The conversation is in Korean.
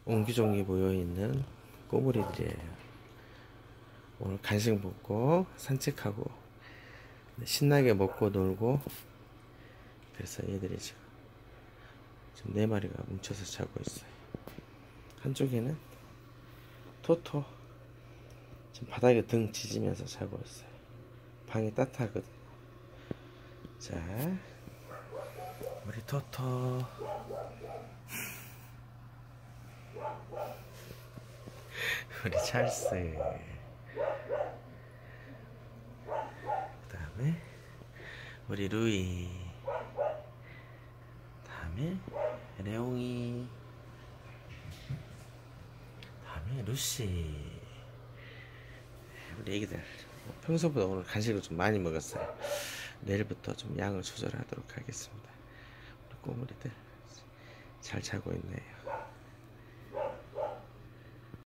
옹기종기 모여있는 꼬부리들이에요. 오늘 간식 먹고 산책하고 신나게 먹고 놀고, 그래서 얘들이 지금 4마리가 뭉쳐서 자고 있어요. 한쪽에는 토토 지금 바닥에 등 지지면서 자고 있어요. 방이 따뜻하거든요. 자, 우리 토토. 우리 찰스. 그 다음에 우리 루이. 다음에 레옹이. 다음에 루시. 우리 애기들 평소보다 오늘 간식을 좀 많이 먹었어요. 내일부터 좀 양을 조절하도록 하겠습니다. 우리 꼬물이들 잘 자고 있네요.